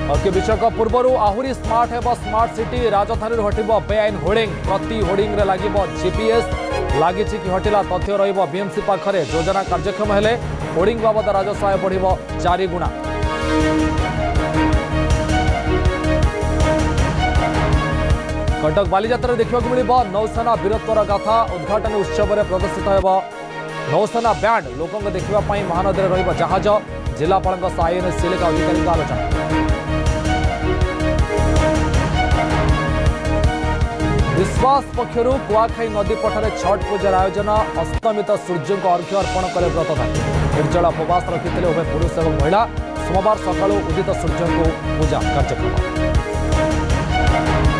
हकी विश्वकप पूर्व आहरी स्मार्ट है स्मार्ट सिटी राजधानी हटिब बेआईन होर्डिंग प्रति होर्डिंग लगे जीपीएस लगी कि हटिला तथ्य बीएमसी पाखरे योजना कार्यक्षम हेले होर्डिंग बाबद राजस्व आय बढ़ 4 गुणा। कटक बालीजात्रा देखा मिल नौसेना वीरत्वर गाथा उद्घाटन उत्सव में प्रदर्शित हो नौसेना बैंड लोकों देखापी महानदी में रहाज जिलापाल आईएनएस चिलिका अधिकारी आलोचना। विश्वास पक्षर कुआखाई नदी पठारे छठ पूजार आयोजन अस्तमित सूर्य को अर्घ्य अर्पण करे व्रतधारी निर्जला उपवास रखिते उभय पुरुष और महिला सोमवार सकाळु उदित सूर्य को पूजा कार्यक्रम।